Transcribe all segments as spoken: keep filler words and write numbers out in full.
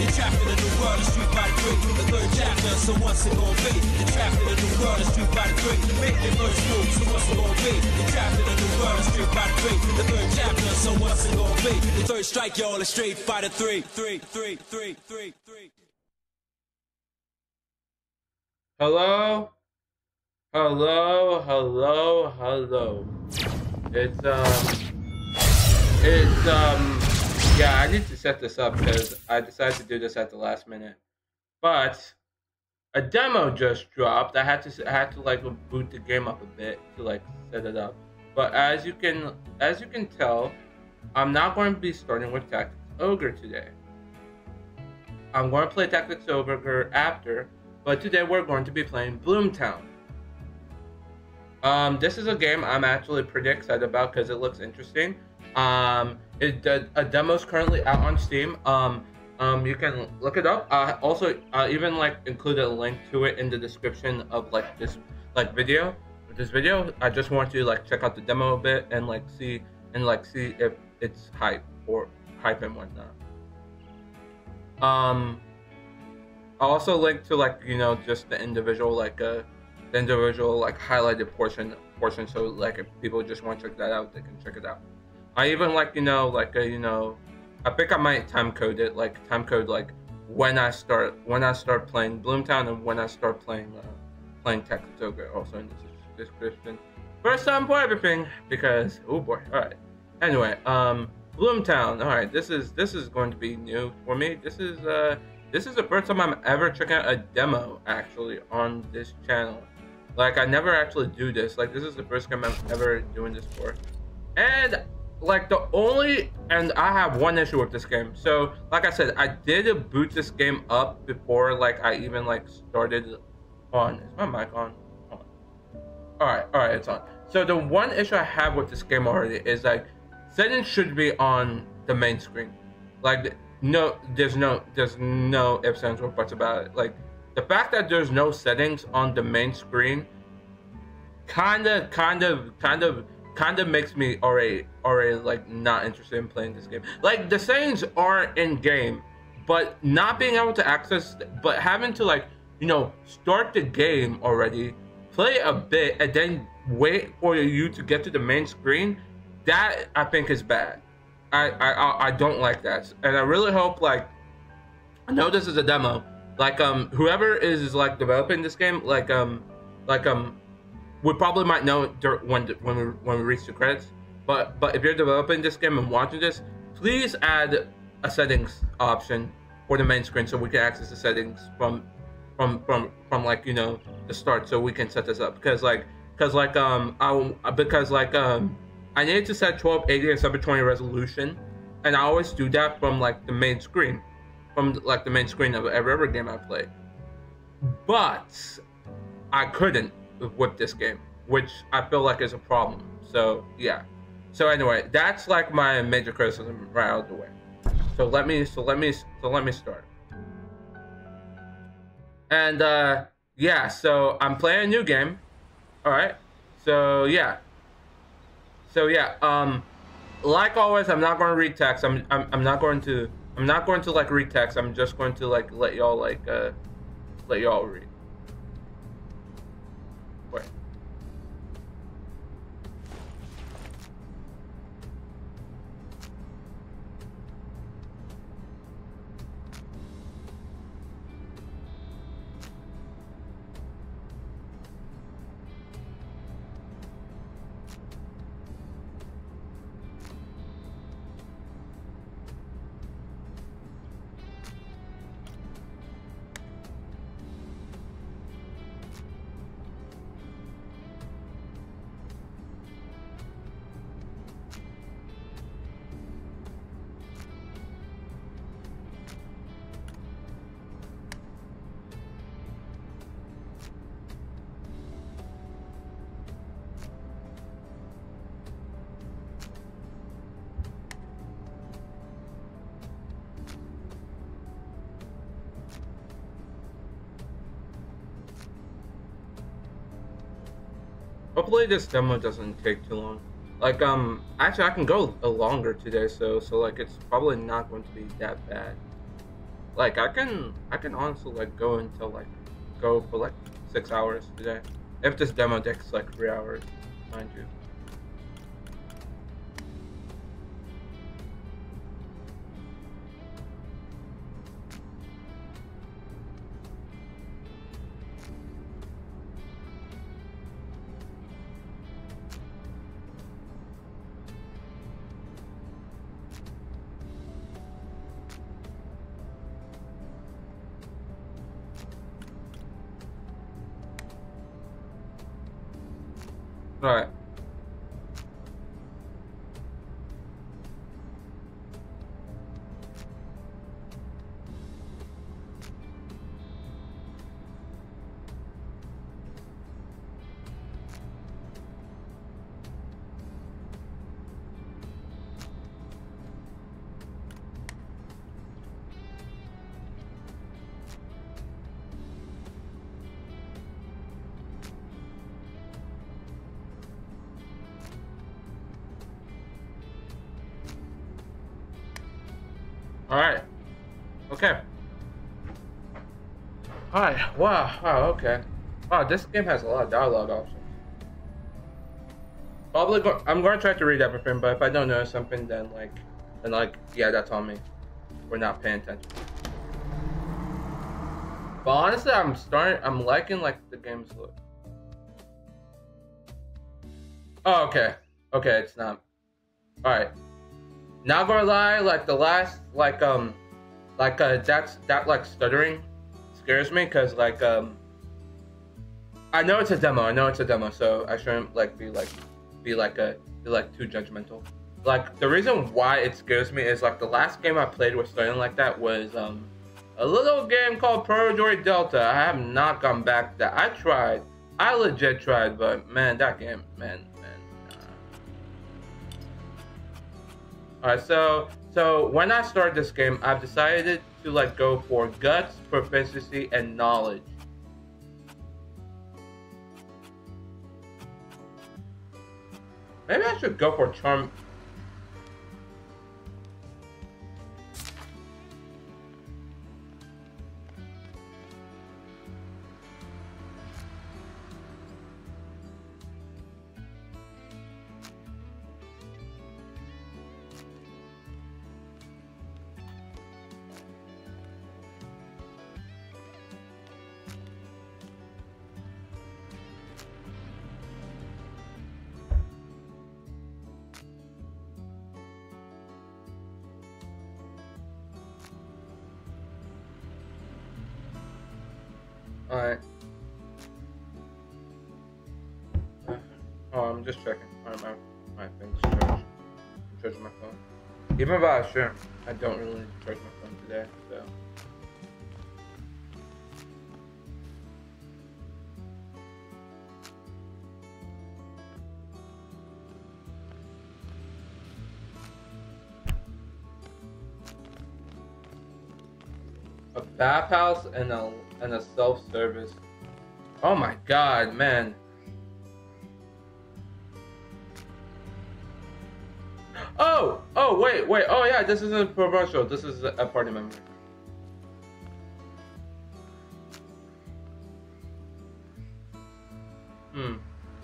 You're trapped in a new world of Street Fighter three. The third chapter, so what's it gonna be? You're trapped in a new world of Street Fighter three. Make your first move, so what's it gonna be? You're trapped in a new world of Street Fighter three. The third chapter, so what's it gonna be? The third strike, y'all, is Street Fighter three. Three, three, three, three, three. Hello? Hello, hello, hello. It's, um, it's, um, yeah, I need to set this up because I decided to do this at the last minute. But a demo just dropped. I had to, I had to like boot the game up a bit to like set it up. But as you can, as you can tell, I'm not going to be starting with Tactics Ogre today. I'm going to play Tactics Ogre after, but today we're going to be playing Bloomtown. Um, this is a game I'm actually pretty excited about because it looks interesting. Um, it, a, a demo is currently out on Steam. Um, um, you can look it up. Uh, also, uh, even like included a link to it in the description of like this like video. With this video, I just want you to like check out the demo a bit and like see and like see if it's hype or hype and whatnot. Um, I'll also link to like you know just the individual like uh. the individual like highlighted portion portion so like if people just want to check that out, they can check it out. I even like you know like a, you know I think I might time code it like time code like when I start when I start playing Bloomtown and when I start playing uh, playing Tactics Ogre also in the description. First time for everything because oh boy. All right. Anyway, um, Bloomtown. All right, this is this is going to be new for me. This is uh this is the first time I'm ever checking out a demo actually on this channel. Like, I never actually do this. Like, this is the first game I'm ever doing this for. And, like, the only... And I have one issue with this game. So, like I said, I did boot this game up before, like, I even, like, started on... Is my mic on? on. Alright, alright, it's on. So, the one issue I have with this game already is, like, settings should be on the main screen. Like, no... There's no... There's no ifs, ands, or buts about it. Like... The fact that there's no settings on the main screen kind of, kind of, kind of, kind of makes me already, already like not interested in playing this game. Like the settings are in game, but not being able to access, but having to like, you know, start the game already, play a bit, and then wait for you to get to the main screen. That I think is bad. I, I, I don't like that, and I really hope like, I know this is a demo. Like um whoever is, is like developing this game like um like um we probably might know when when we when we reach the credits, but but if you're developing this game and watching this, please add a settings option for the main screen so we can access the settings from from from from like you know the start so we can set this up because like because like um I because like um I needed to set twelve eighty and seven twenty resolution, and I always do that from like the main screen. From like the main screen of every other game I play, but I couldn't with this game, which I feel like is a problem. So yeah. So anyway, that's like my major criticism right out of the way. So let me, so let me, so let me start. And uh, yeah, so I'm playing a new game. All right. So yeah. So yeah. Um, like always, I'm not going to read text. I'm, I'm, I'm not going to. I'm not going to like read text. I'm just going to like let y'all like uh let y'all read. Wait. Hopefully this demo doesn't take too long. Like, um, actually I can go a longer today, so, so like, it's probably not going to be that bad. Like I can, I can honestly like go until like, go for like six hours today. If this demo takes like three hours, mind you. All right. All right. Okay. All right. Wow. Wow. Okay. Wow. This game has a lot of dialogue options. Probably. Go I'm going to try to read everything, but if I don't know something, then like, then like, yeah, that's on me. We're not paying attention. But honestly, I'm starting. I'm liking like the game's look. Oh, okay. Okay, it's not. All right. Not gonna lie, like the last, like um, like uh, that's that like stuttering scares me because like um, I know it's a demo. I know it's a demo, so I shouldn't like be like, be like a be like too judgmental. Like the reason why it scares me is like the last game I played with stuttering like that was um, a little game called Purgatory Delta. I have not gone back to that. I tried, I legit tried, but man, that game, man. Alright, so so when I start this game, I've decided to like go for guts, proficiency, and knowledge. Maybe I should go for charm. Alright. Oh, I'm just checking. Alright, my, my thing's charged. I'm charging my phone. Even if I sure, I don't really need to charge my phone today, so. A bathhouse and a and a self-service. Oh my god, man. Oh, oh wait, wait. Oh yeah, this isn't a promotional. This is a party member. Hmm.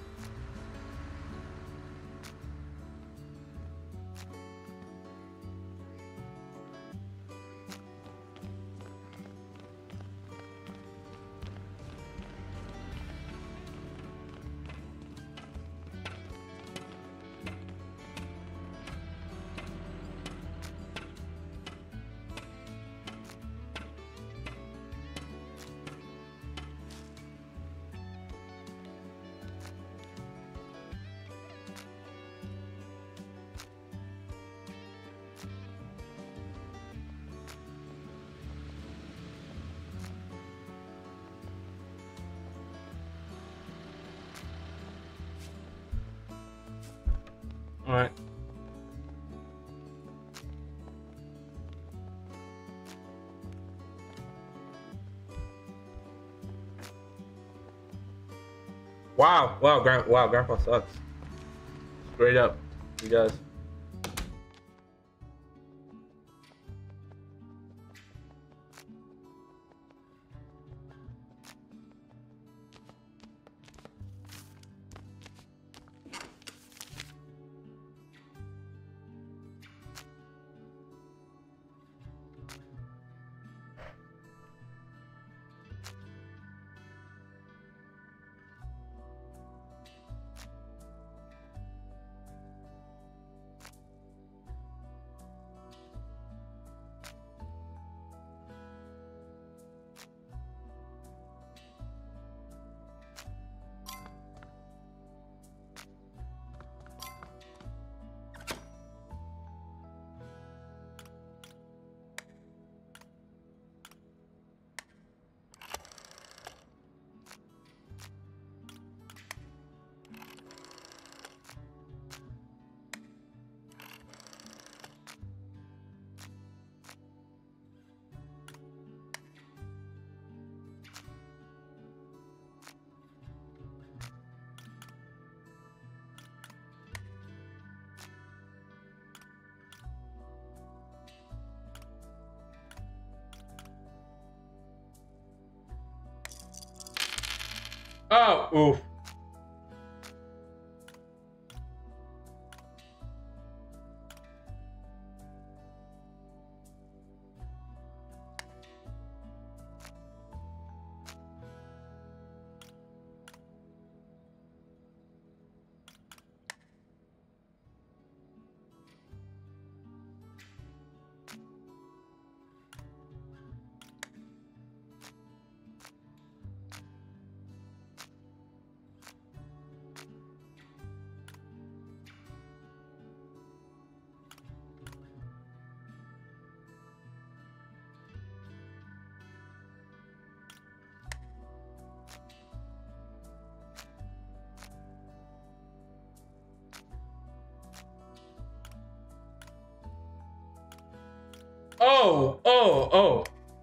All right. Wow, wow, grand, wow, Grandpa sucks. Straight up, he does. Oh, oof. Oh, oh, oh.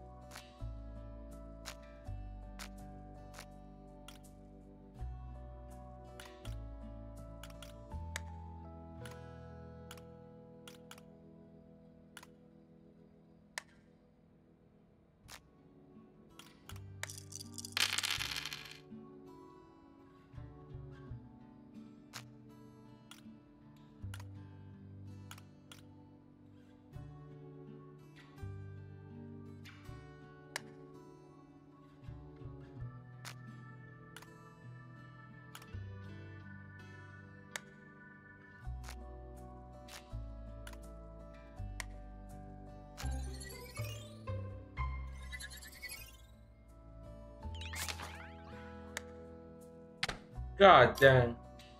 God damn.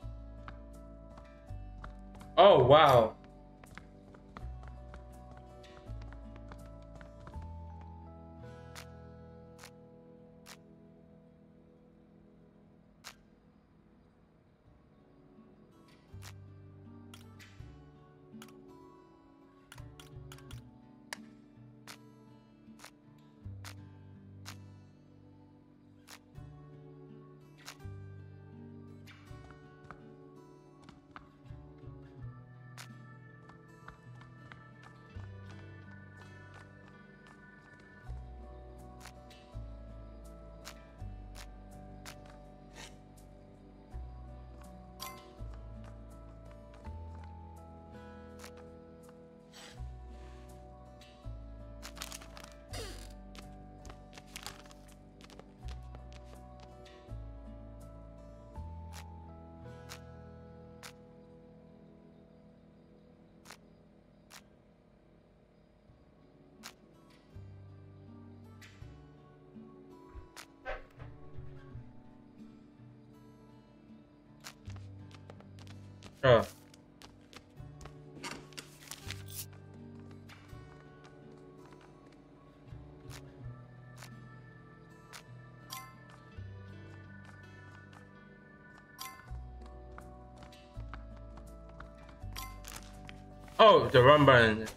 Oh, wow. Oh. Oh, the run button.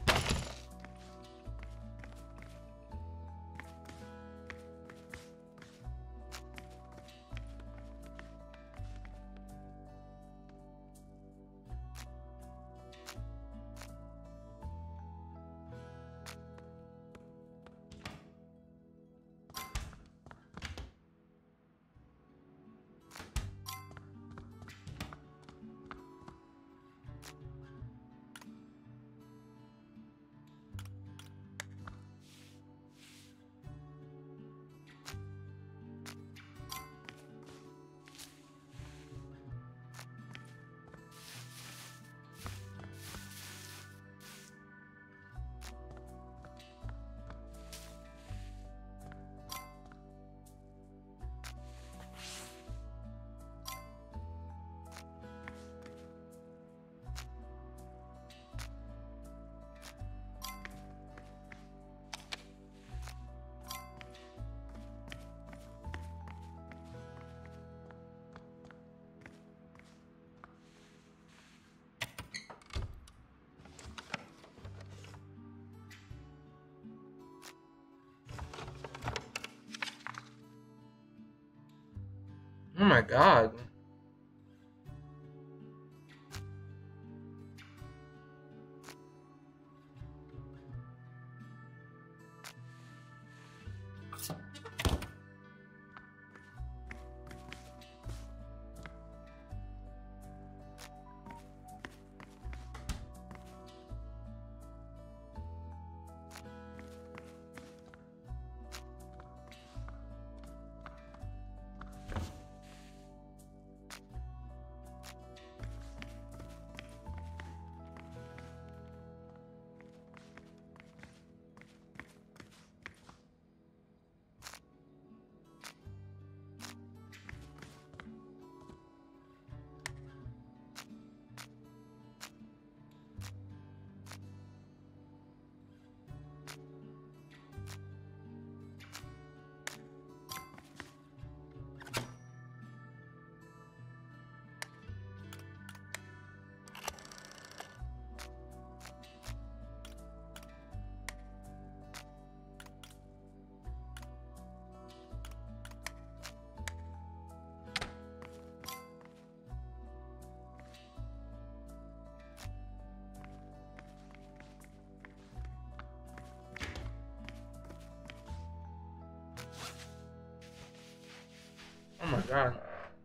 Oh my god. Oh my god.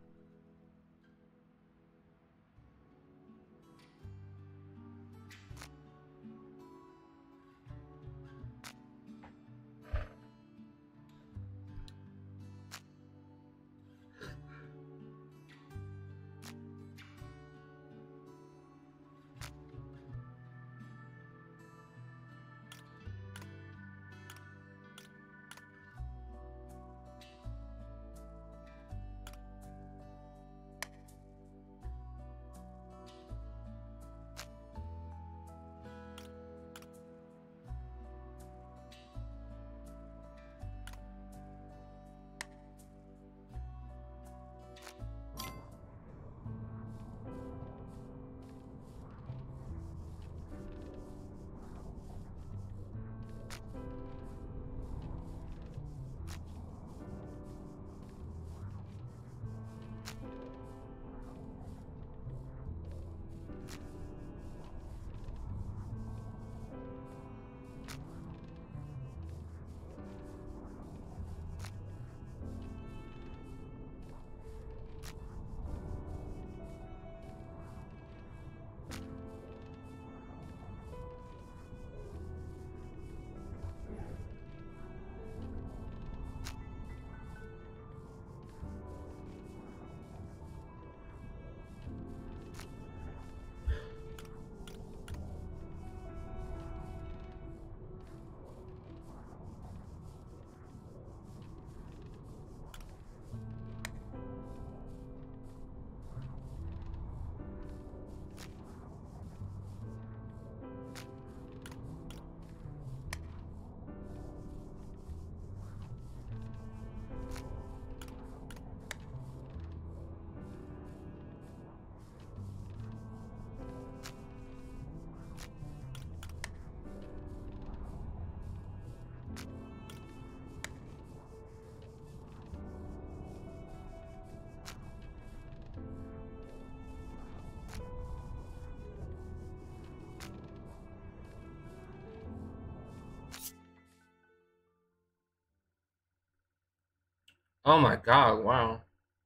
Oh my god, wow.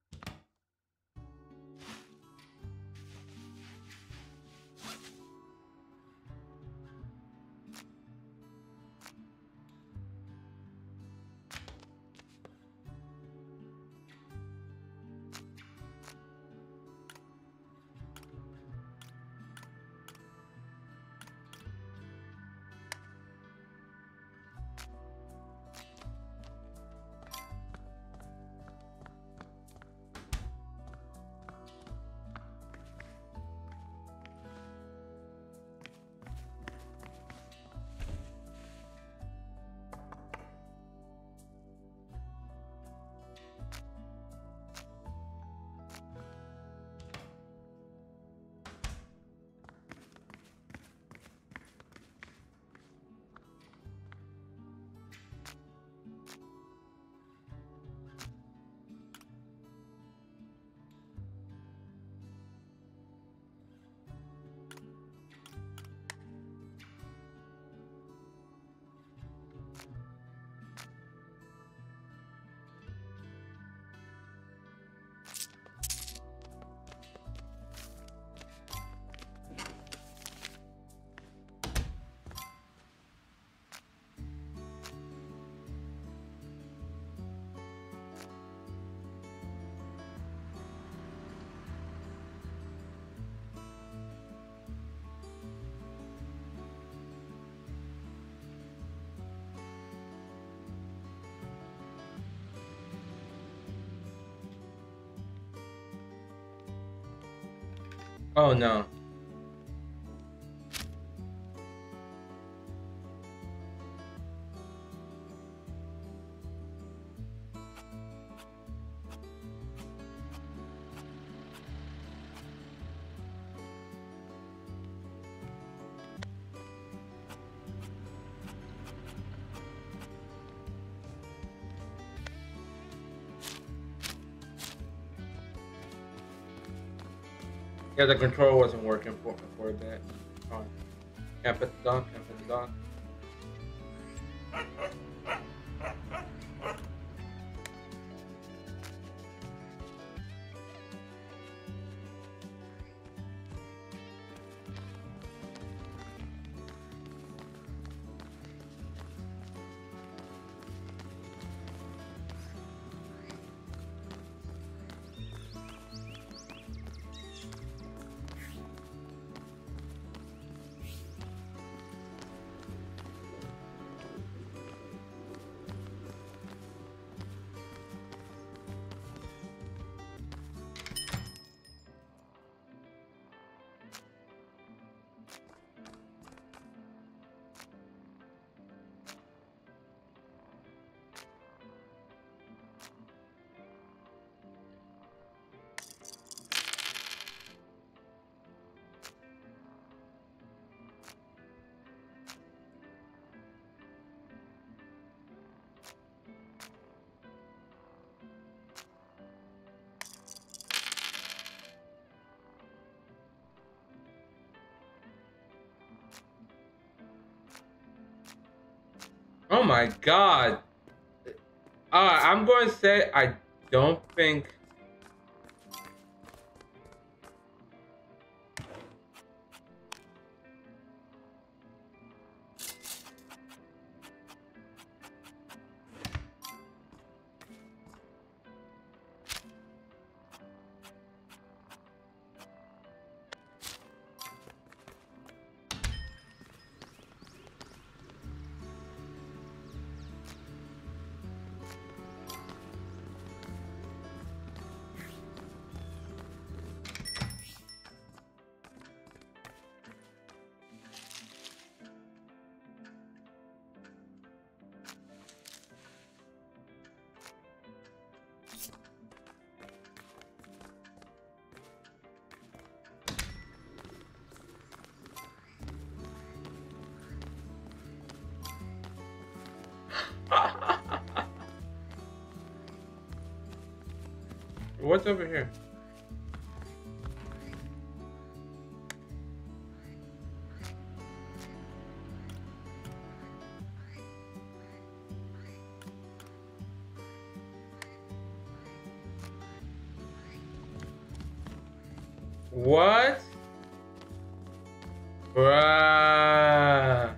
Oh no. Yeah, the controller wasn't working for for a bit. Oh, can't put the dog, can't put the dog. Oh my god. Uh, I'm going to say I don't think... What's over here? What? Bruh.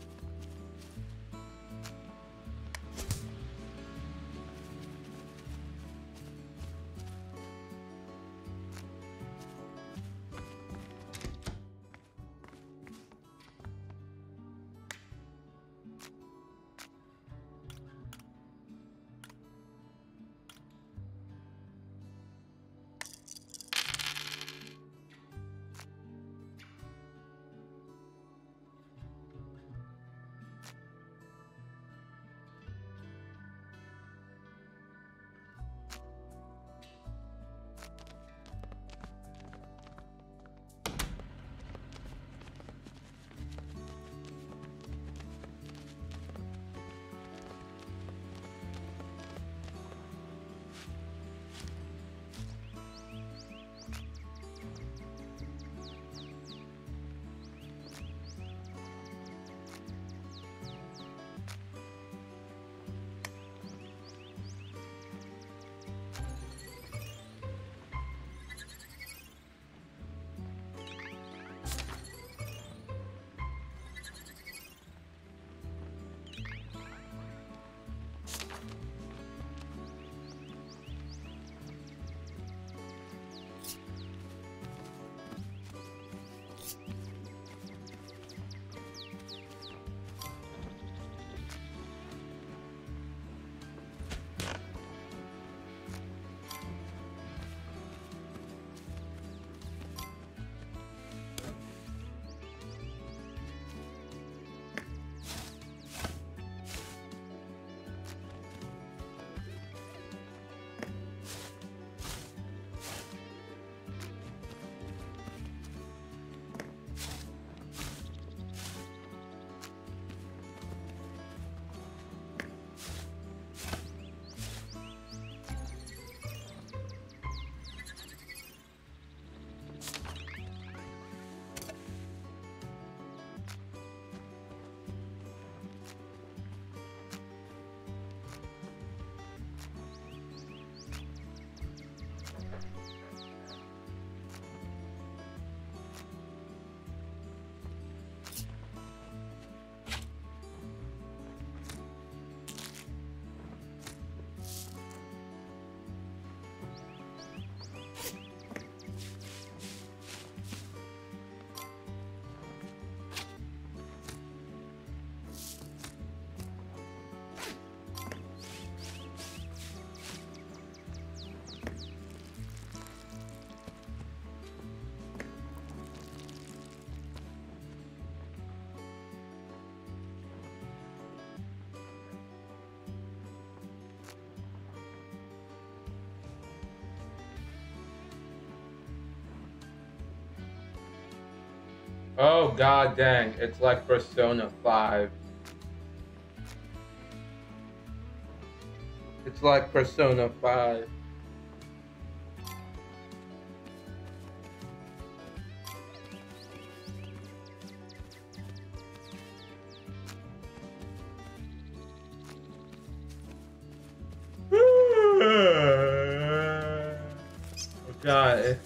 Oh god dang, it's like Persona five. It's like Persona five. god.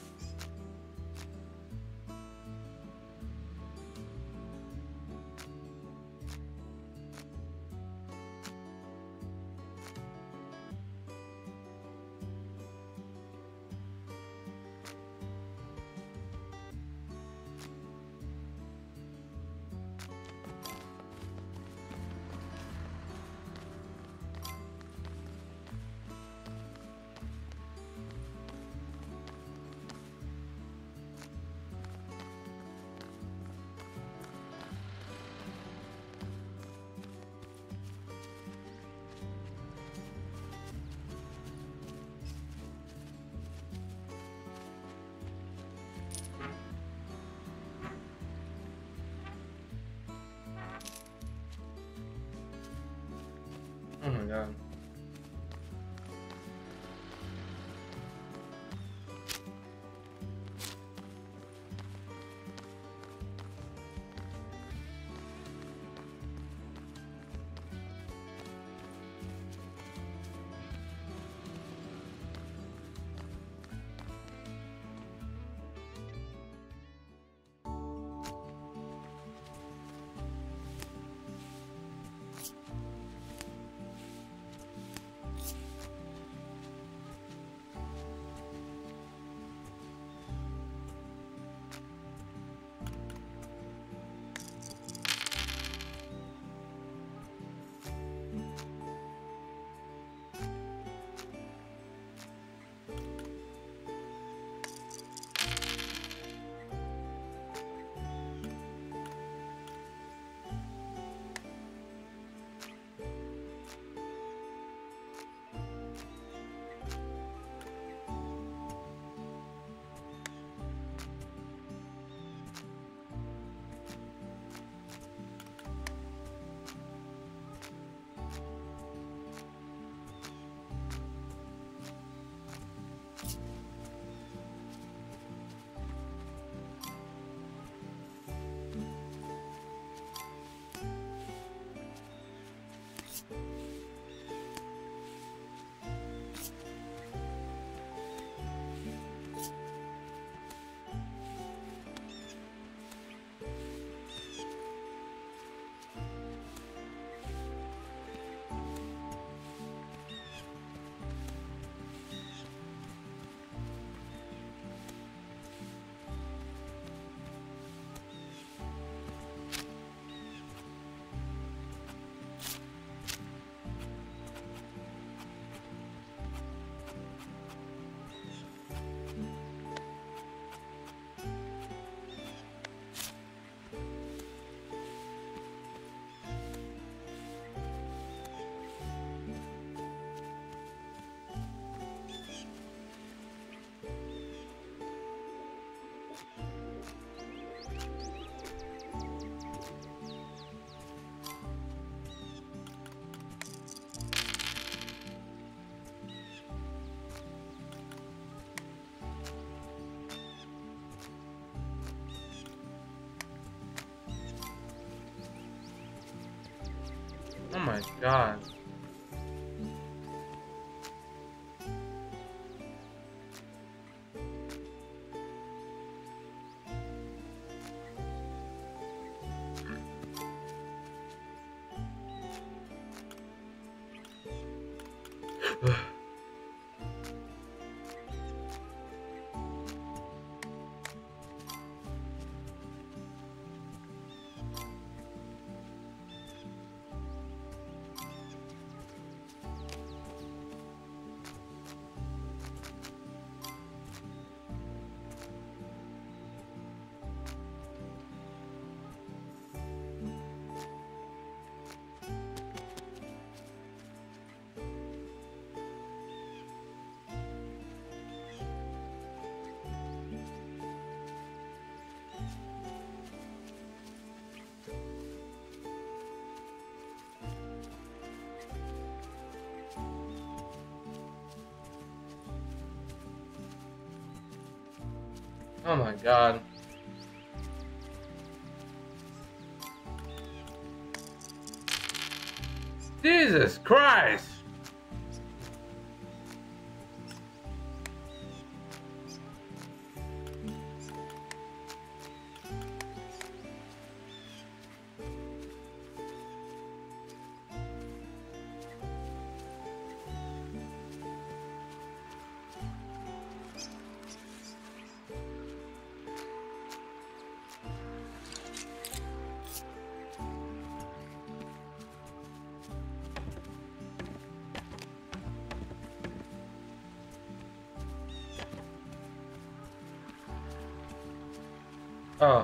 Oh my god. Oh my god. Oh my god. Jesus Christ! Oh.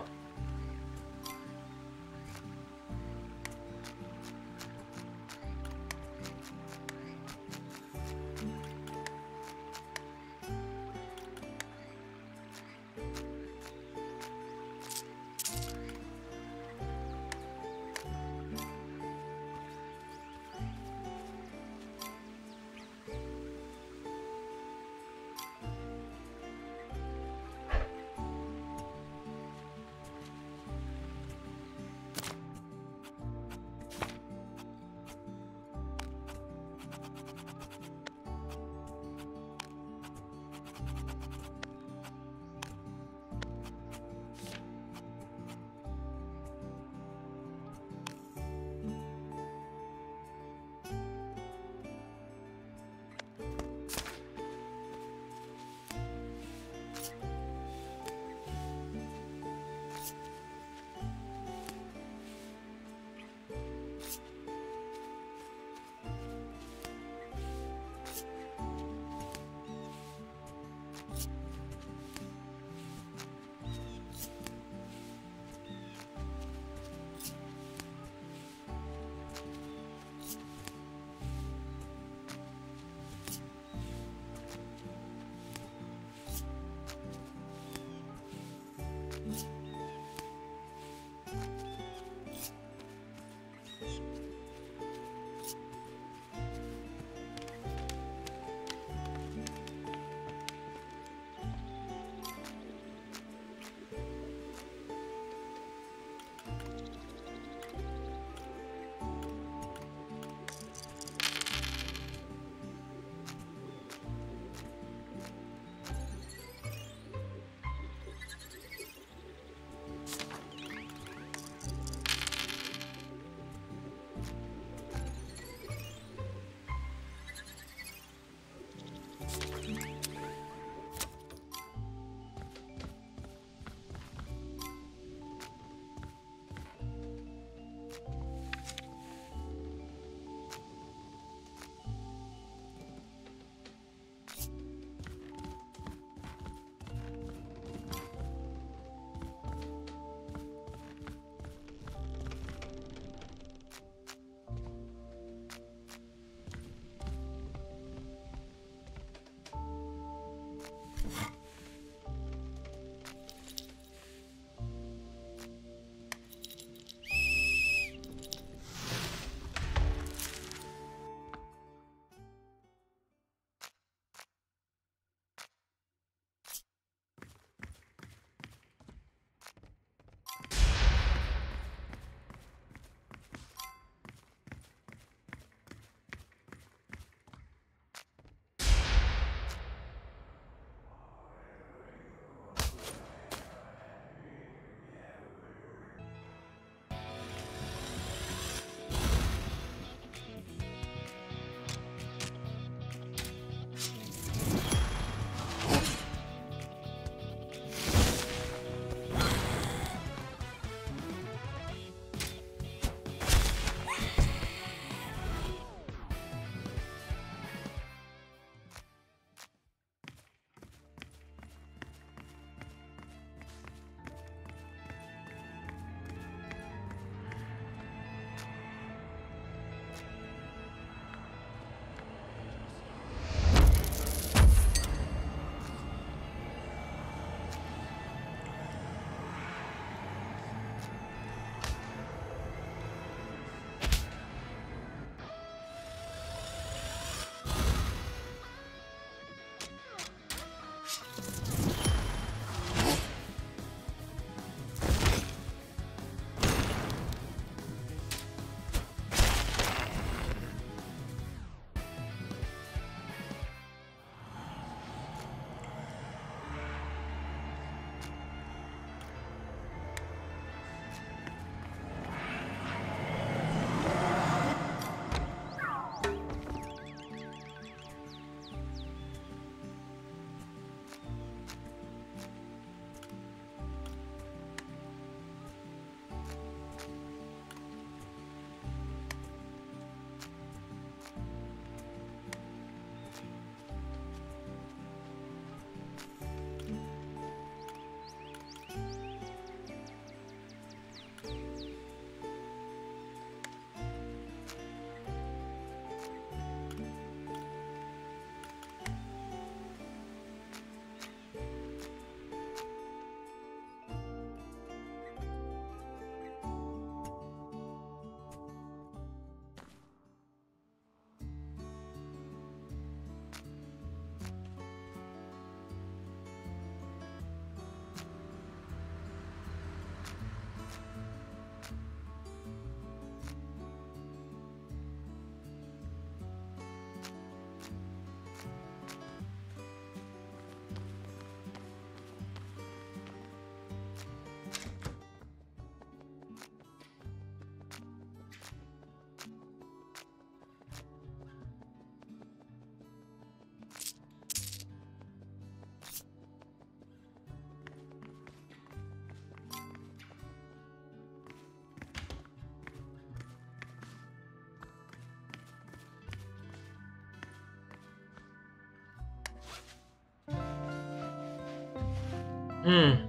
Hmm.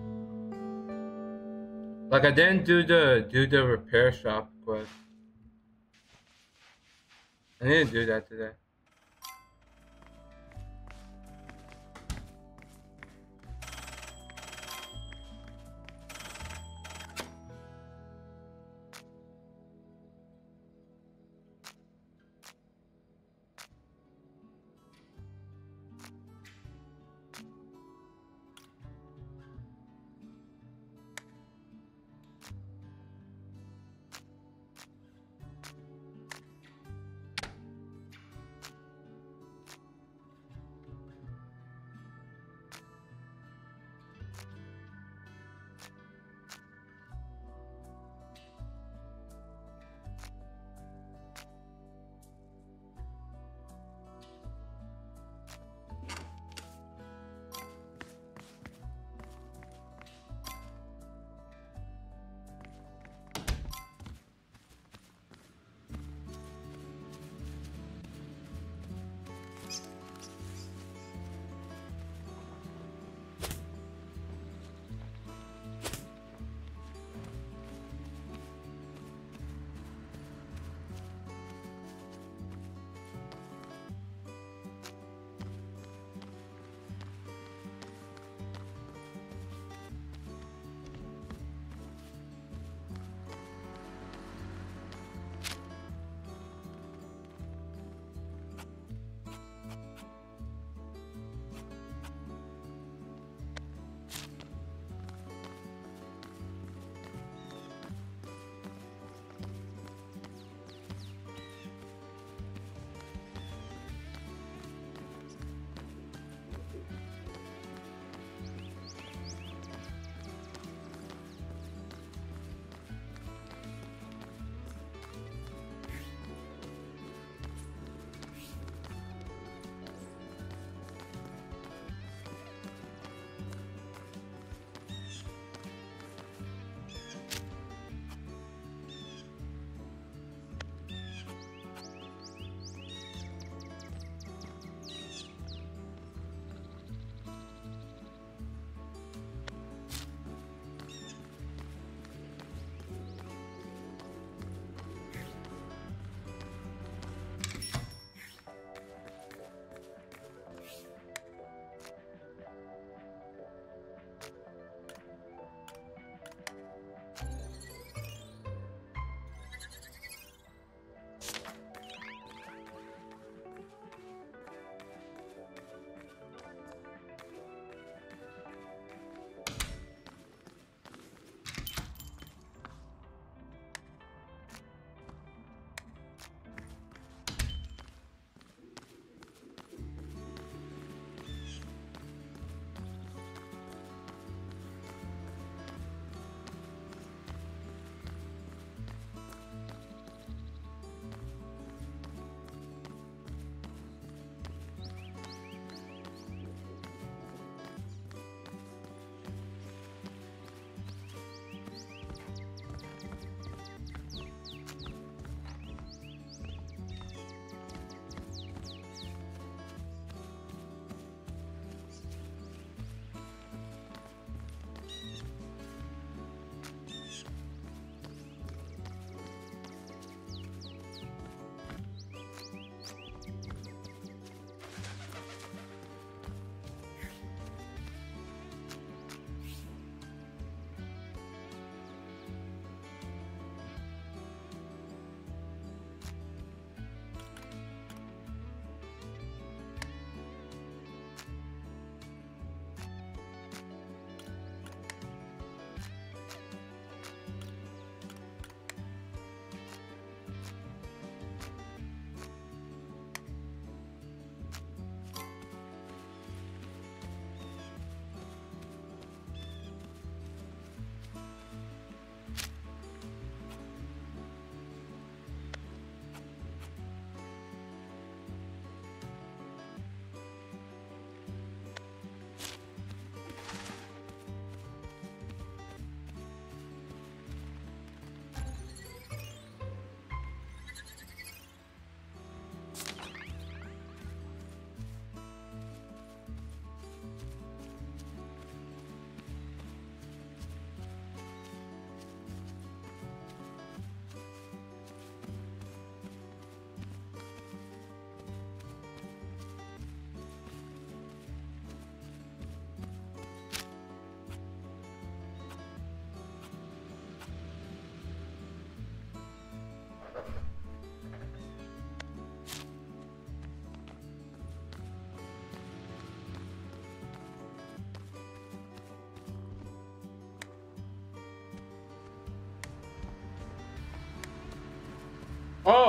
Like I didn't do the do the repair shop quest. I didn't do that today.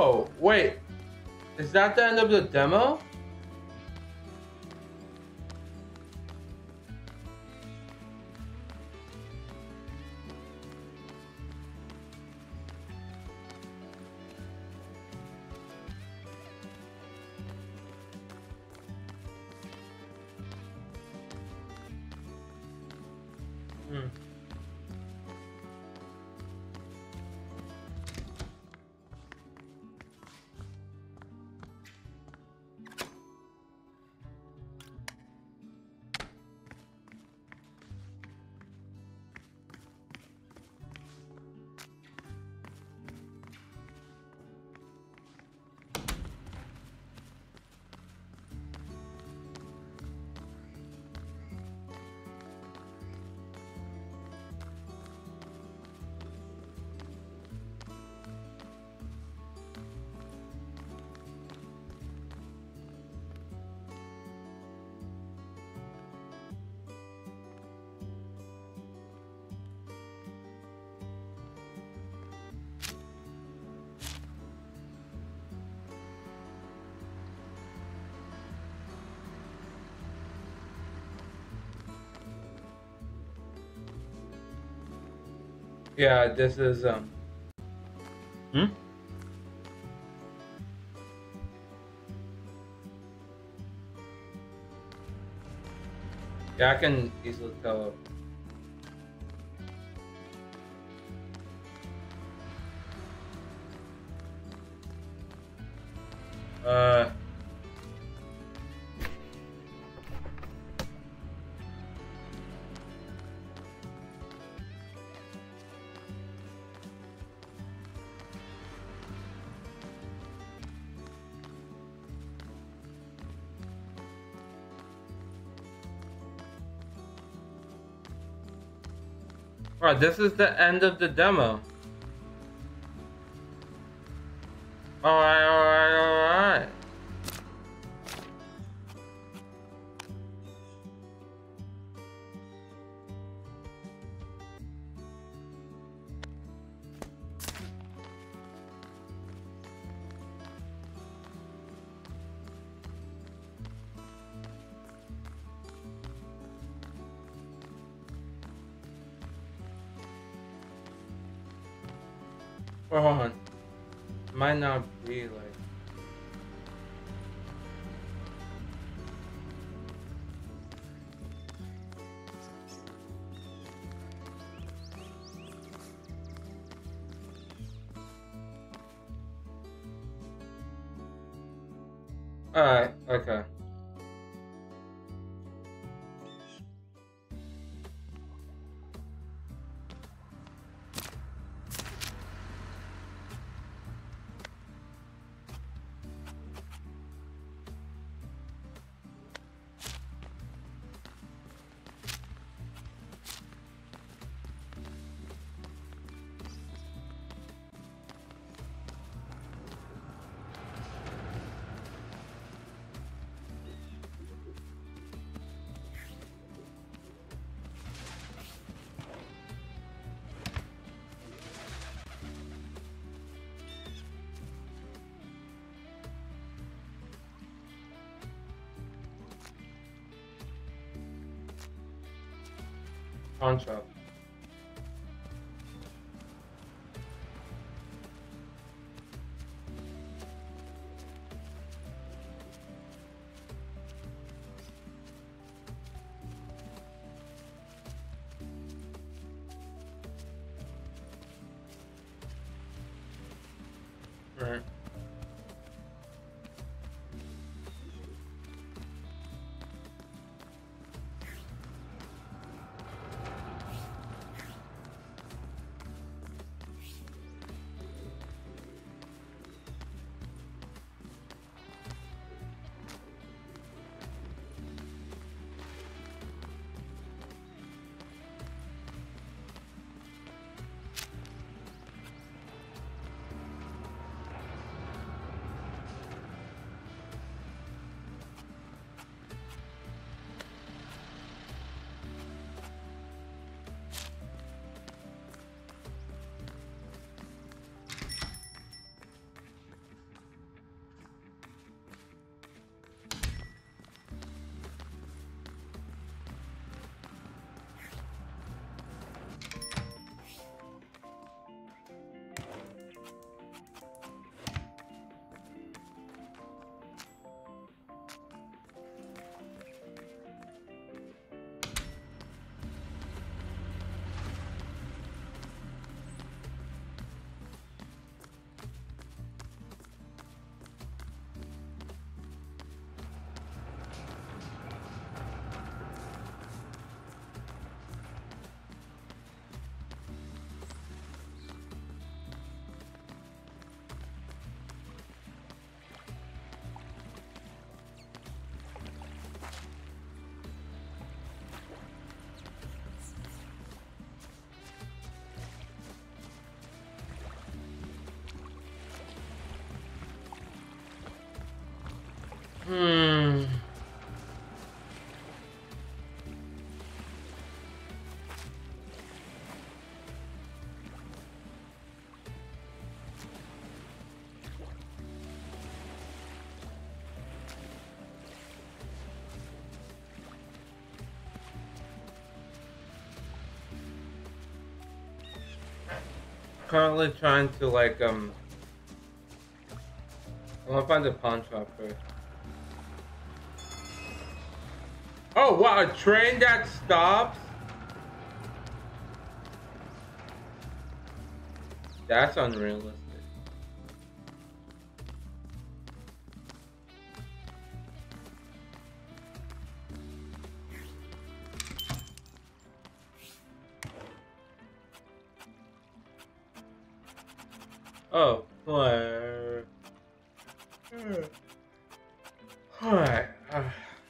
Oh, wait. Is that the end of the demo? Hmm. Yeah, this is um. Hmm. Yeah, I can easily tell. Uh. Alright, this is the end of the demo. Alright, alright, alright. Well, hold on. Might not be like. Alright, okay. Contract. Right. Hmm. Currently trying to like um I wanna find the pawn shop first. Oh wow, a train that stops? That's unrealistic. Oh, Claire. Alright. Uh.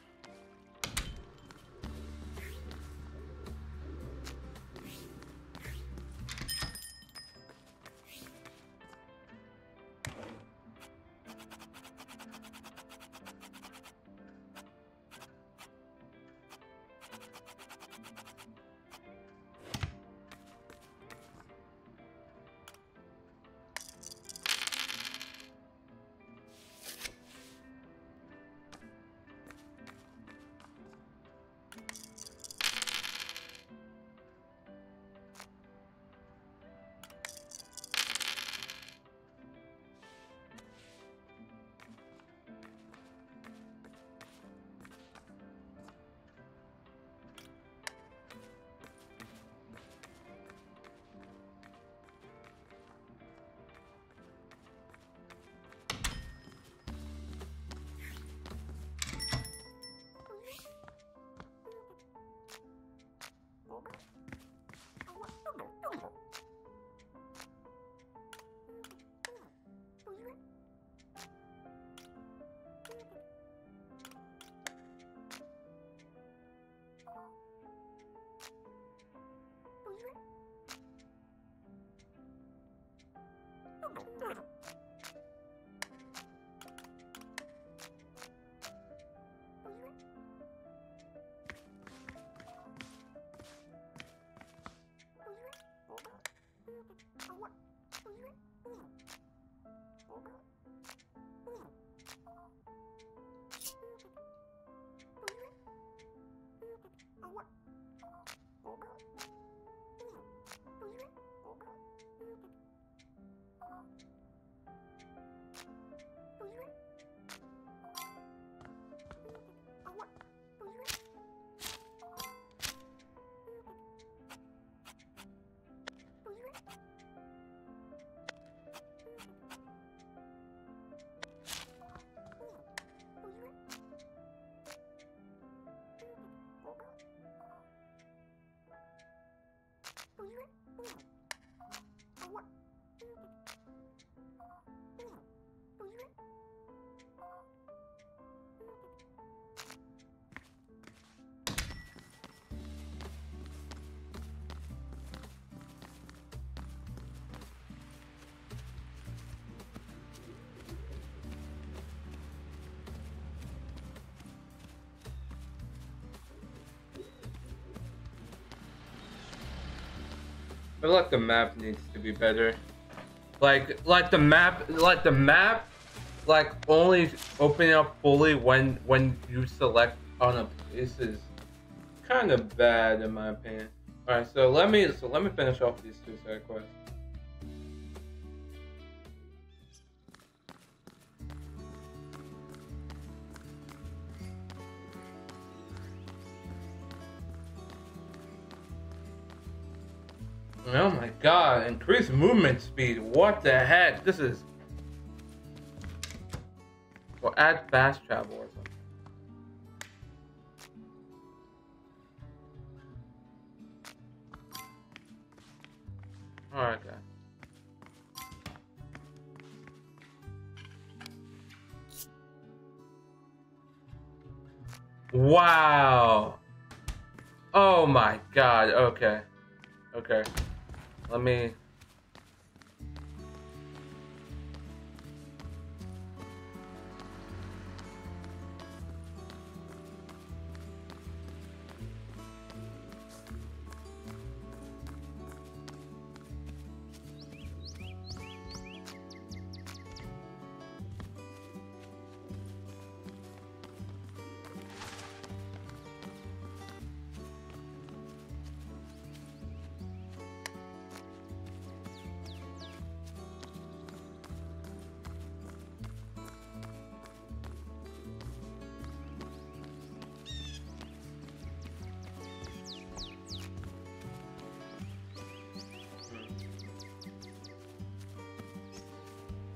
I feel like the map needs to be better. Like, like the map, like the map, like only opening up fully when when you select on a place is kind of bad in my opinion. All right, so let me so let me finish off these two side quests. Oh my god, increased movement speed. What the heck? This is... Well, add fast travel or something. Alright, guys. Wow. Oh my god, okay. Okay. Let me...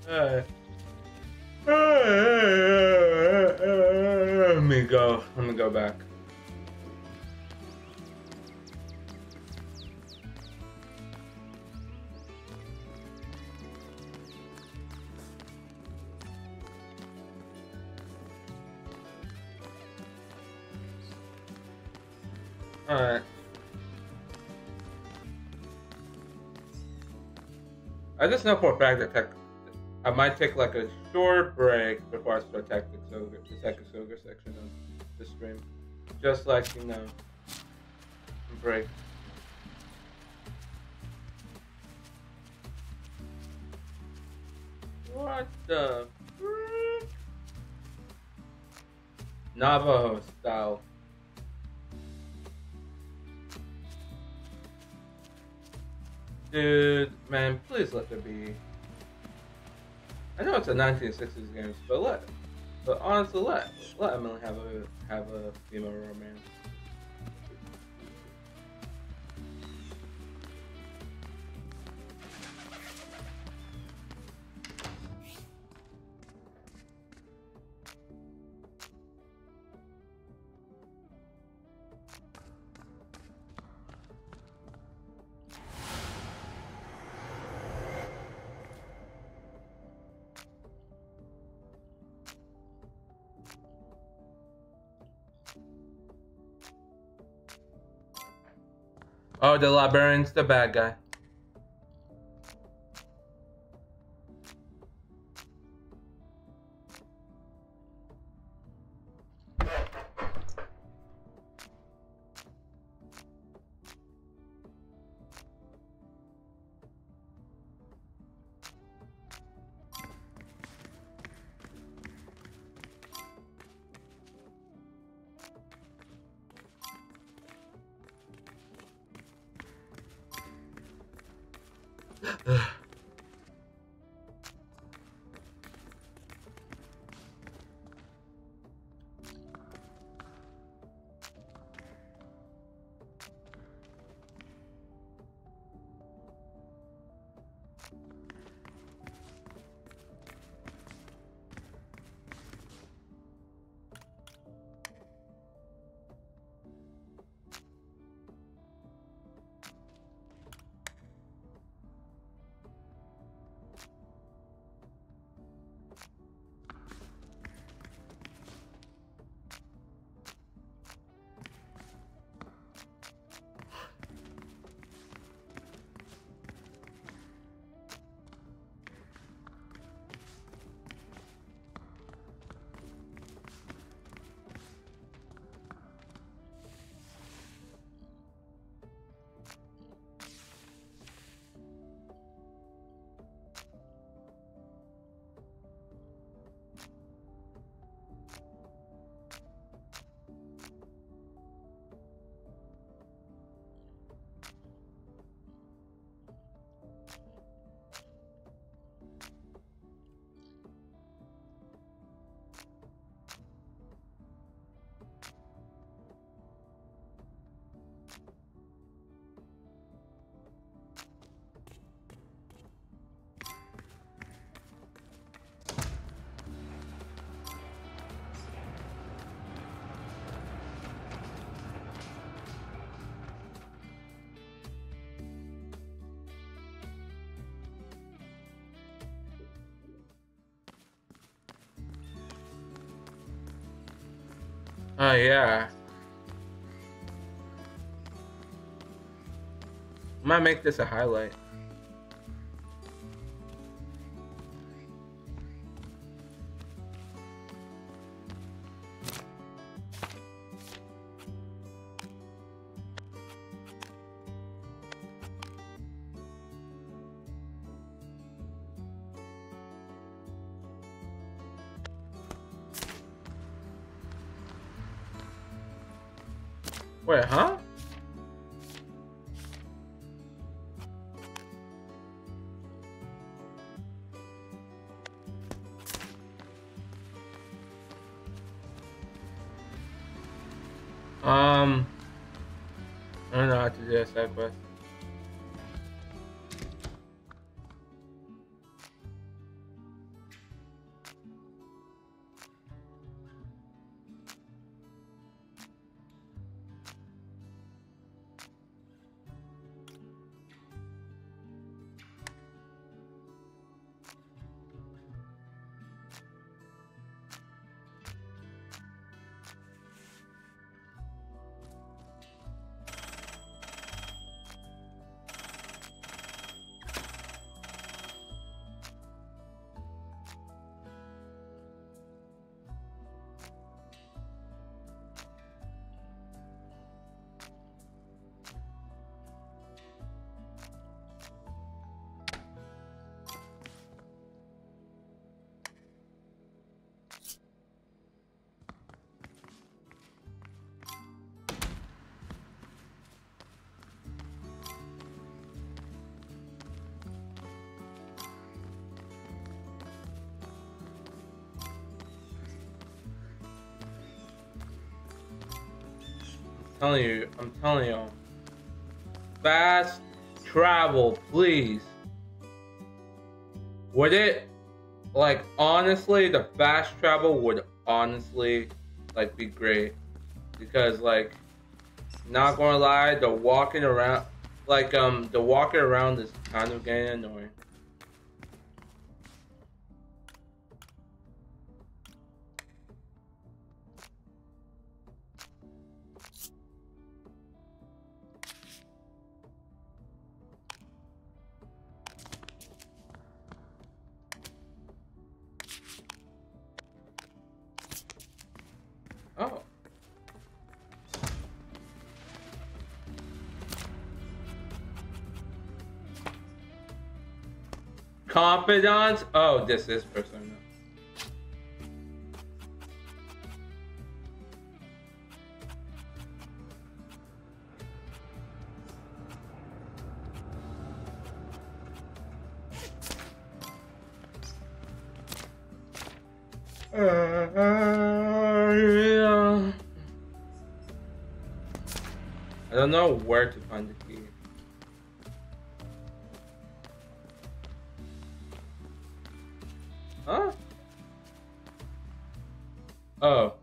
Alright. Let me go. Let me go back. Alright. I just know for a fact that tech, I might take like a short break before I start Tactics Ogre, the Tactics Ogre section of the stream. Just like, you know, break. What the frick? Navajo style. Dude, man, please let there be. I know it's a nineteen sixties game, but let, but honestly, let let Emily have a have a female romance. Oh, the librarian's the bad guy. Oh yeah. Might make this a highlight. Wait, huh? Um, I don't know how to do that side quest. telling you, I'm telling you. Fast travel, please. Would it, like, honestly, the fast travel would honestly, like, be great. Because, like, not gonna lie, the walking around, like, um, the walking around is kind of getting annoying. Oh. Confidant? Oh, this is Persona. Uh, uh, yeah. I don't know where to find the key. Huh? Oh.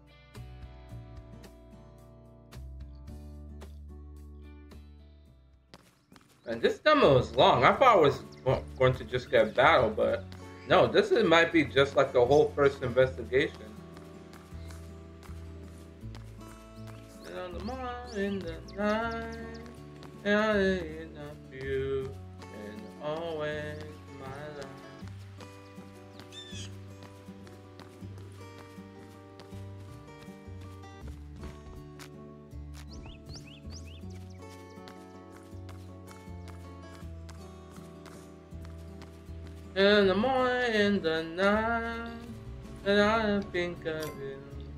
And this demo was long. I thought I was going to just get a battle, but no, this is, might be just like the whole first investigation. And on the morning, in the night, and I enough you, and always my life. In the morning, in the night, and I think of you.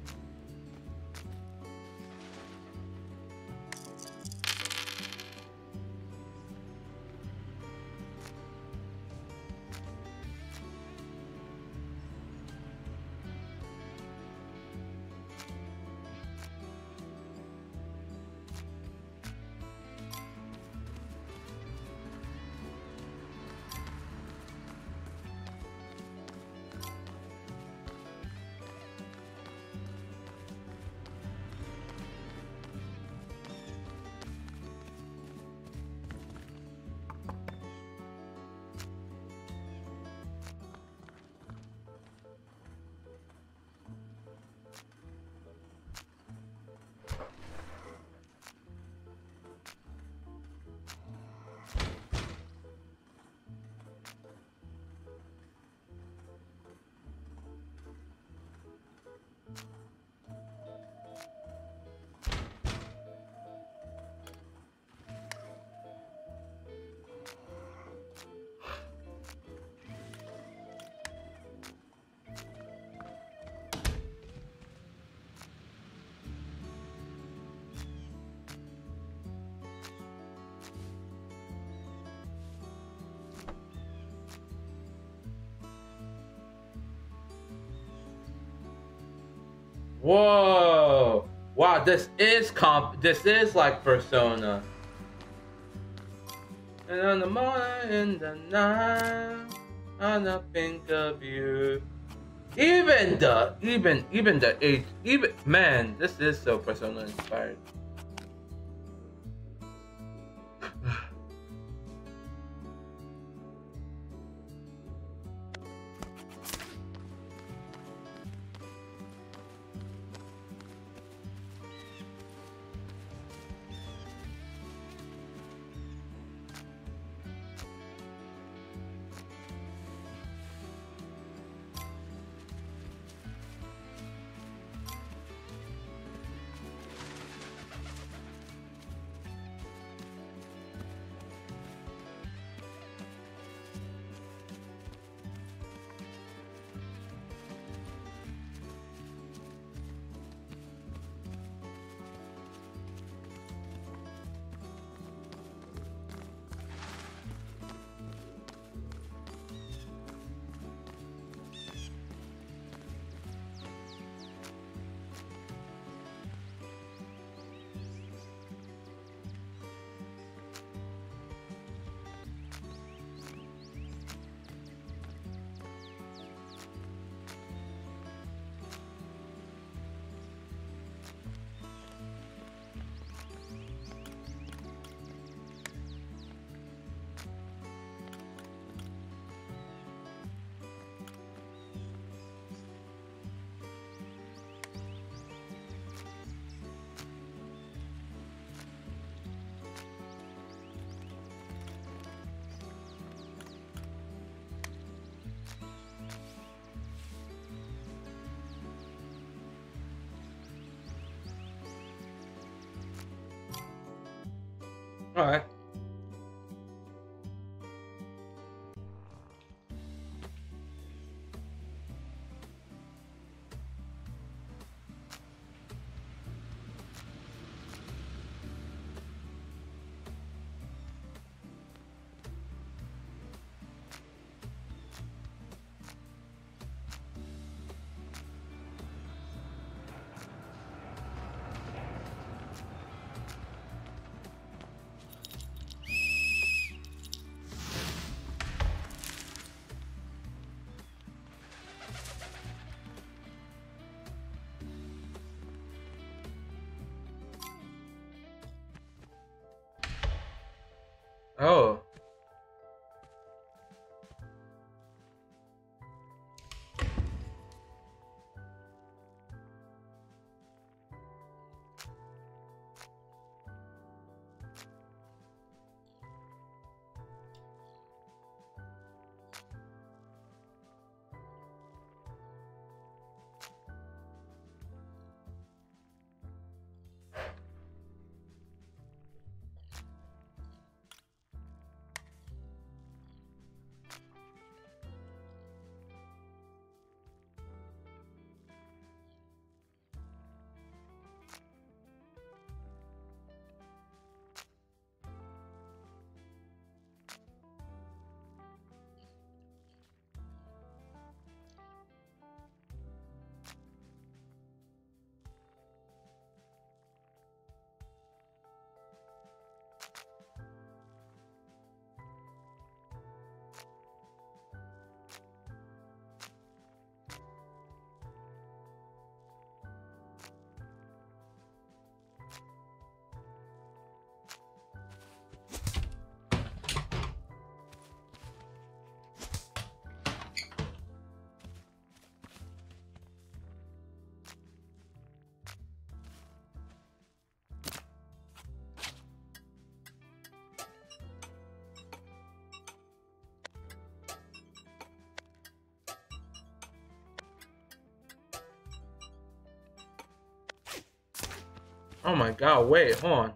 Whoa! Wow, this is comp. This is like Persona. And on the morning, in the night, and I think of you. Even the, even, even the age, even man, this is so Persona inspired. All right. Oh. Oh my god, wait, hold on.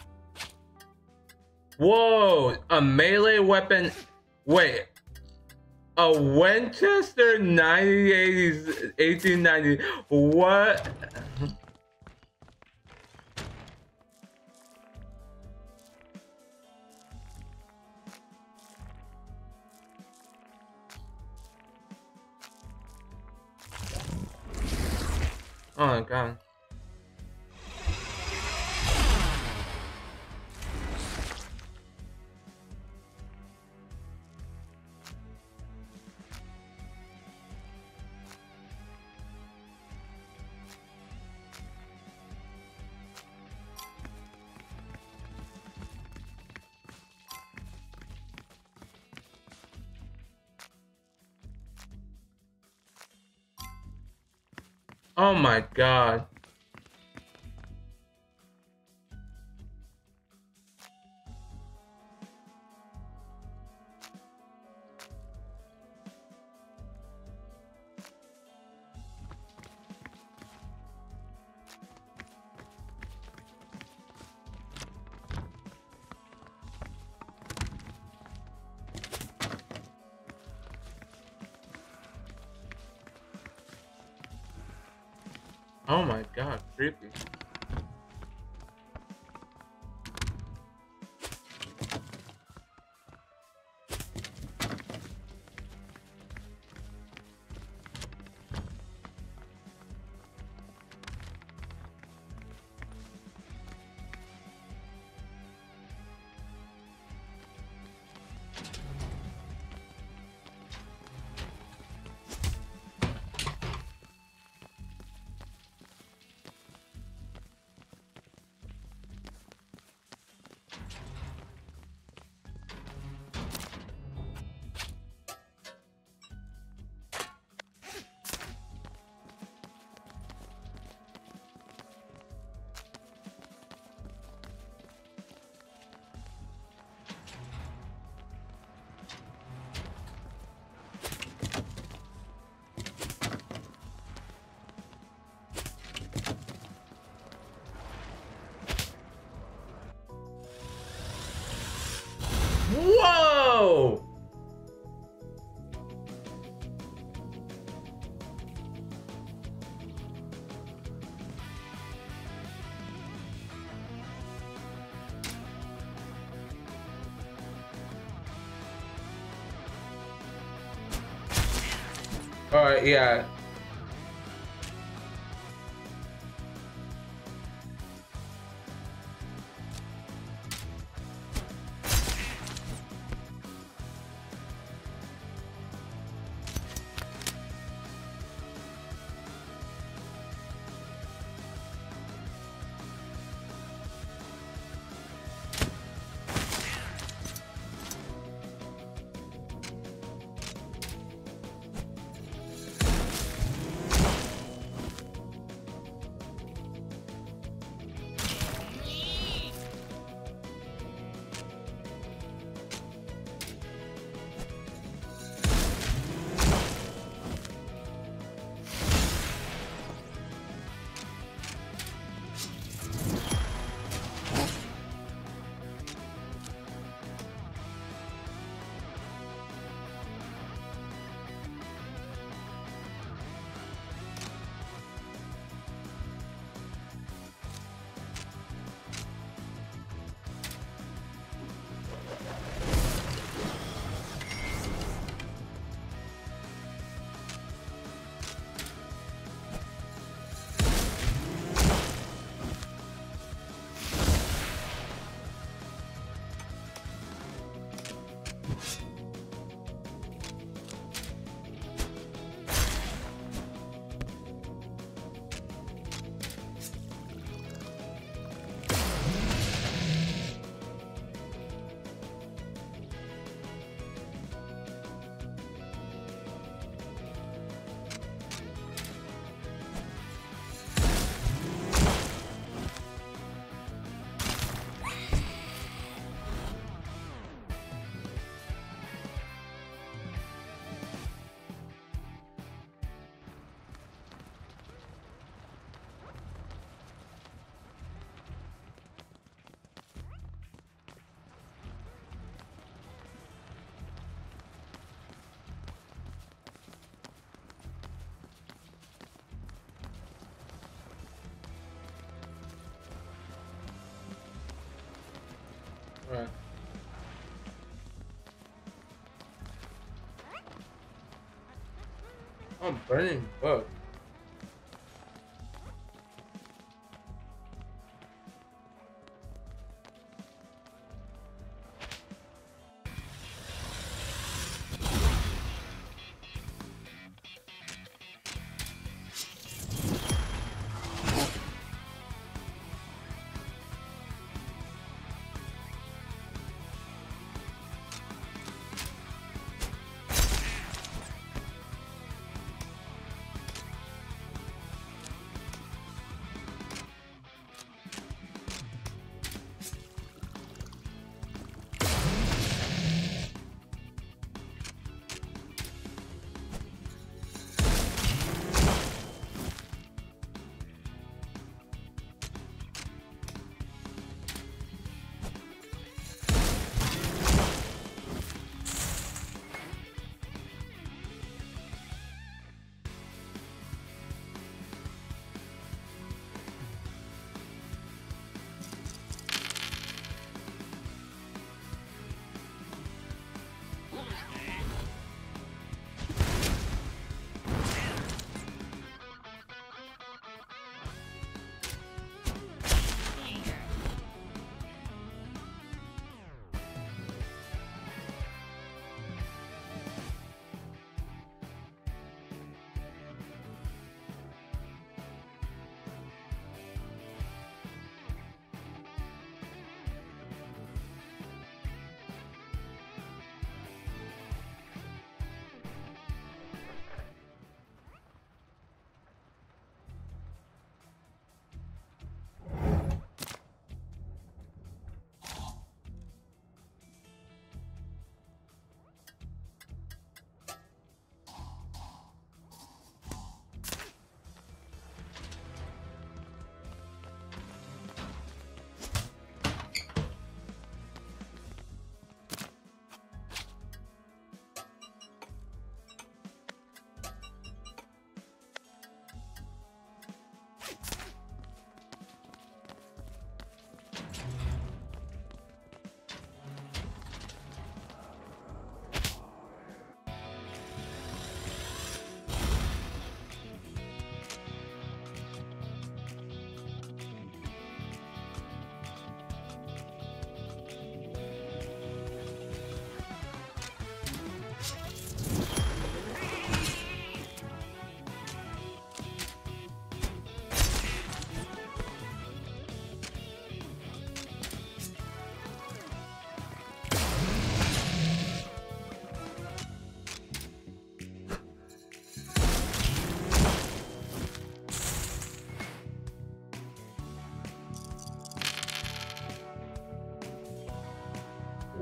Whoa, a melee weapon. Wait. A Winchester ninety eighties eighteen ninety. What? Oh my god. Oh my god. Oh my god, creepy. All right, yeah. All right. I'm burning book.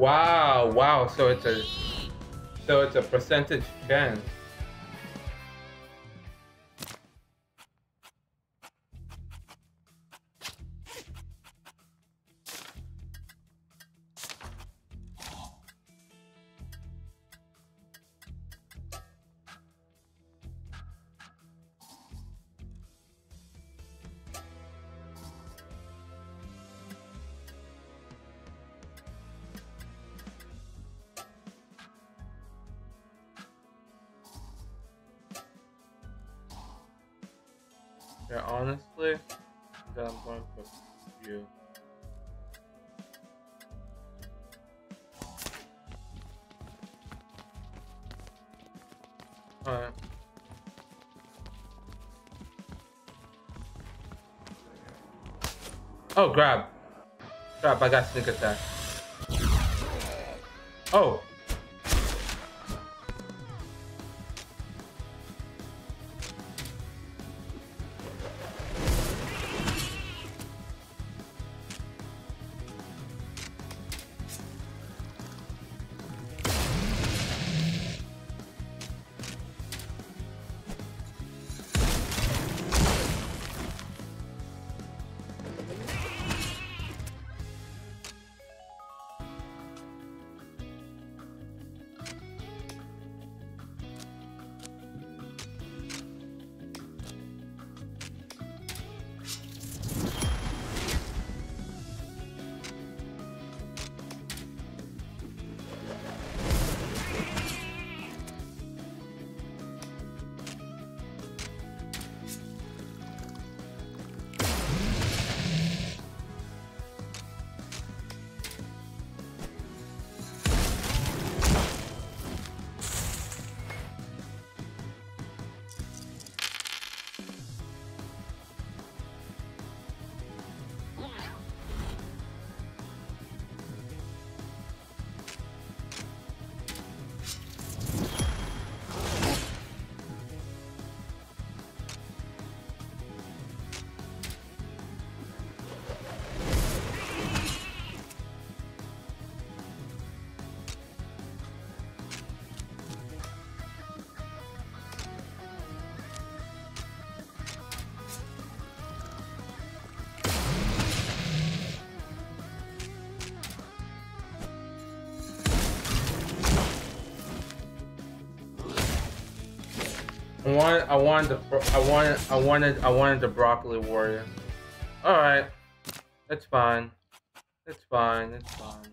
Wow, wow. So it's a so it's a percentage chance. Yeah, honestly, then I'm going for you. Alright. Oh, grab. Grab, I got sneak attack. Oh! I wanted, I wanted the, I wanted, I wanted, I wanted the broccoli warrior. All right, it's fine, it's fine, it's fine.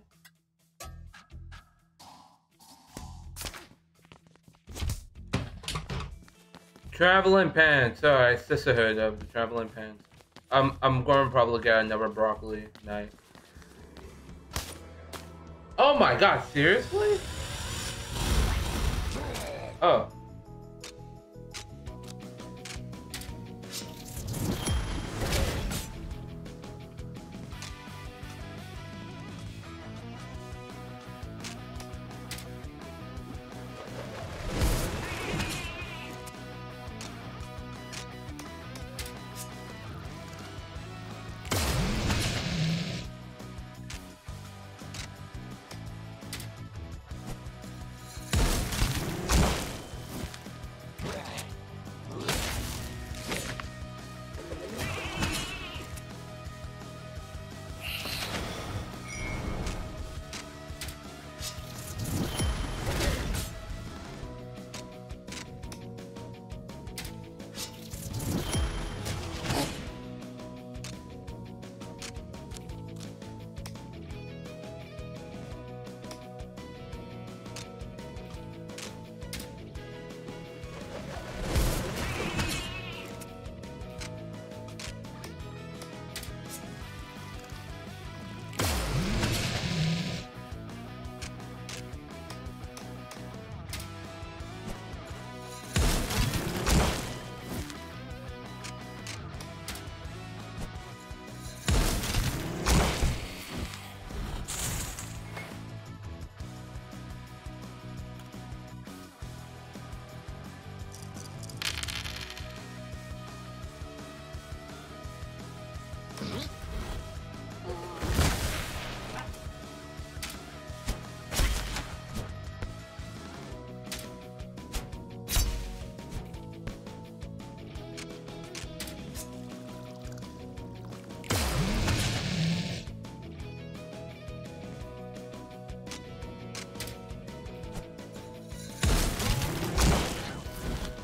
Traveling pants. All right, sisterhood of the traveling pants. I'm, I'm going to probably get another broccoli knight. Oh my God! Seriously? Oh.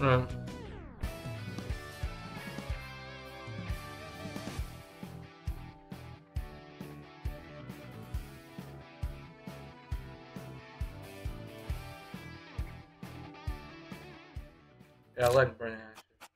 Mm. Yeah, I like Brennan Asher.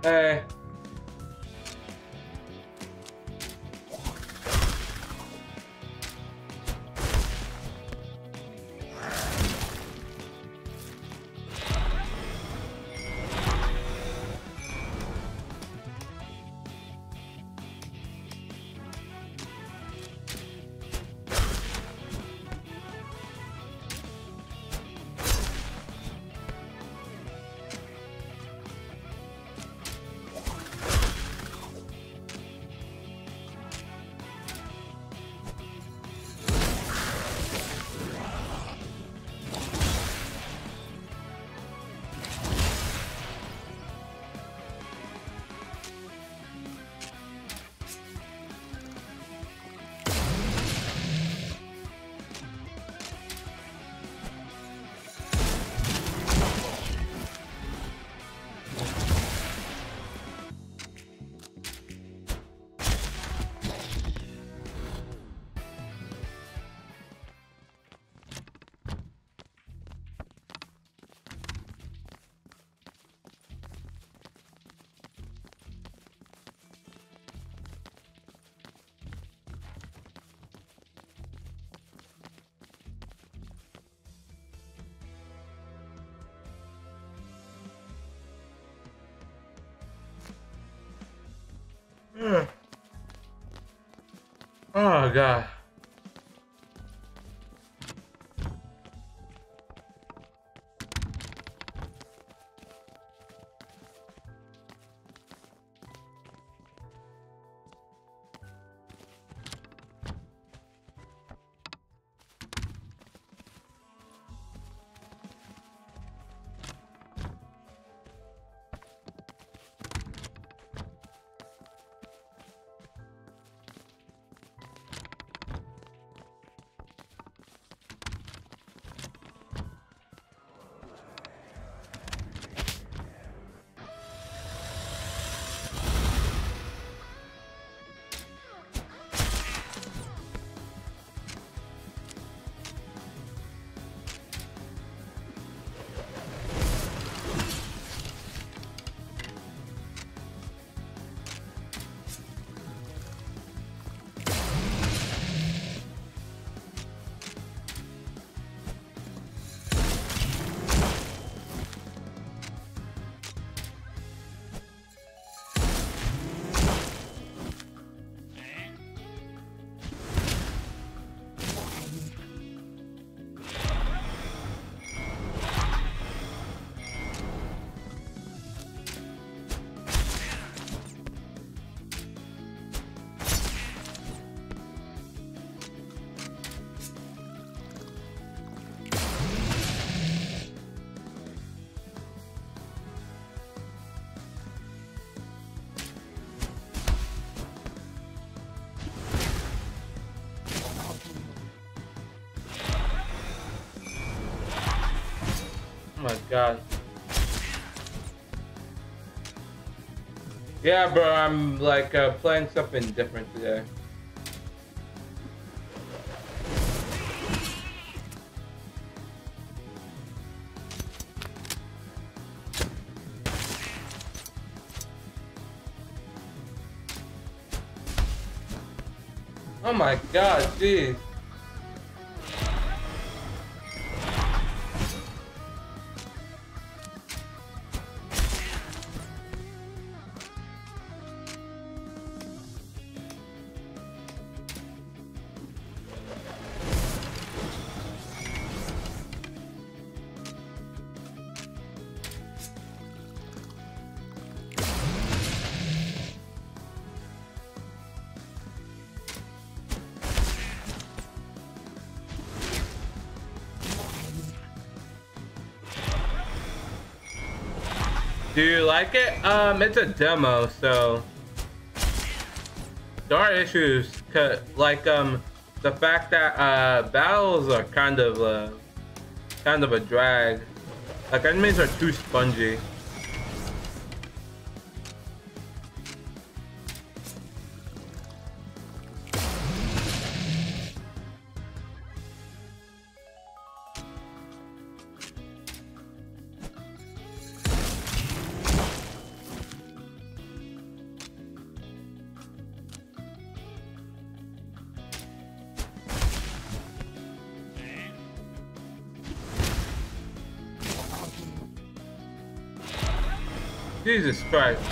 Hey. Oh god. Oh my god. Yeah, bro, I'm like uh, playing something different today. Oh my god, jeez. Do you like it? Um, it's a demo, so there are issues, like um, the fact that uh, battles are kind of uh, kind of a drag. Like enemies are too spongy. Jesus Christ.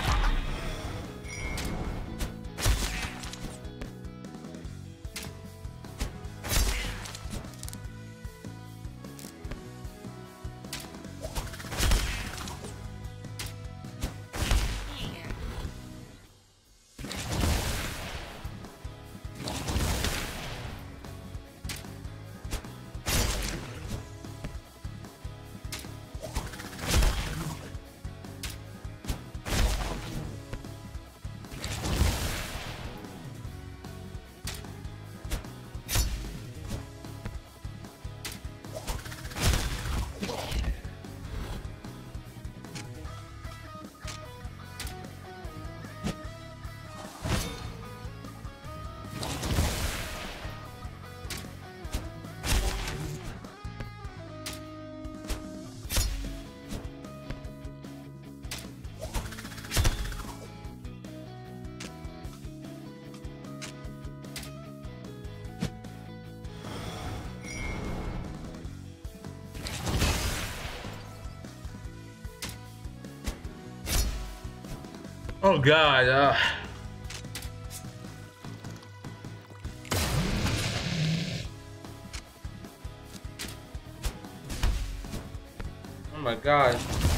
Oh God. Uh... Oh my God.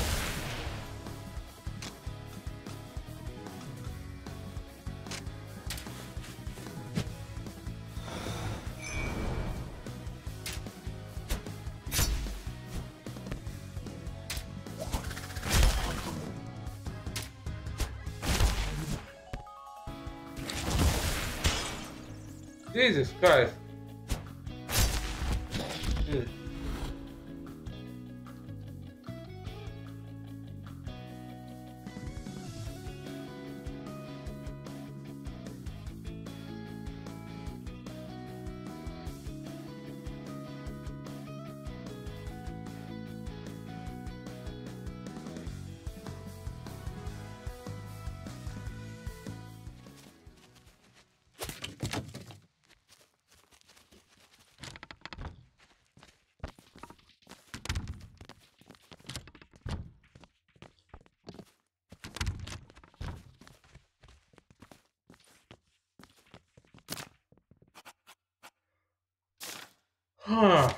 Jesus Christ. Mm. Huh.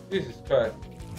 Jesus Christ.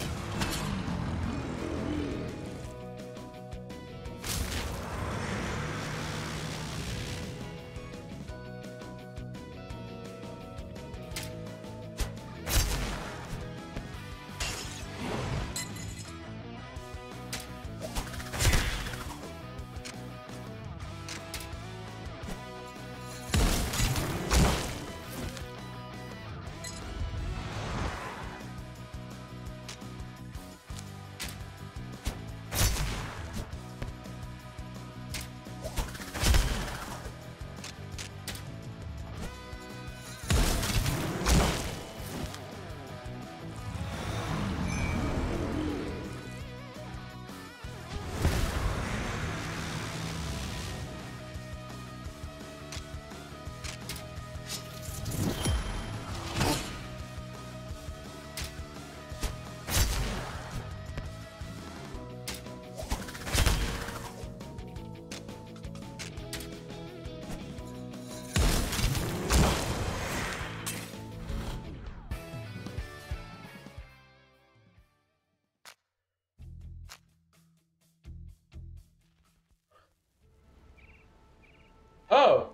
Oh!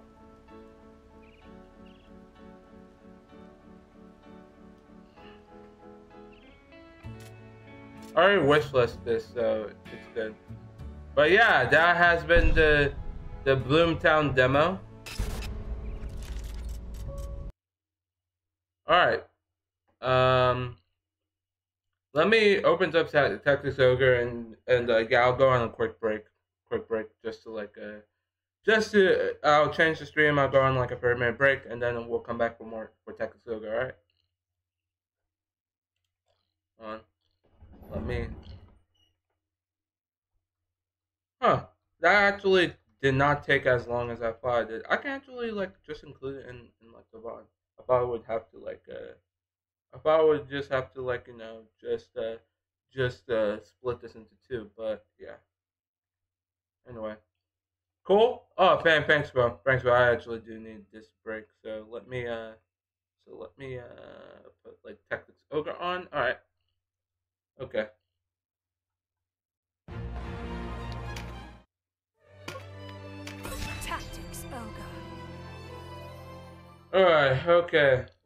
I already wishlist this, so it's good. But yeah, that has been the the Bloomtown demo. Alright. Um let me open up Tactics Ogre and and uh, yeah, I'll go on a quick break. Quick break just to like uh Just to, I'll change the stream. I'll go on like a thirty minute break, and then we'll come back for more for Tactics Ogre. All right. On. Let me. Huh. That actually did not take as long as I thought it did. I can actually like just include it in, in like the V O D. I thought I would have to like uh. I thought I would just have to like you know just uh just uh split this into two, but yeah. Anyway. Cool. Oh, fan, thanks, bro. Thanks, bro. I actually do need this break, so let me uh, so let me uh, put like Tactics Ogre on. All right. Okay. Tactics Ogre. All right. Okay.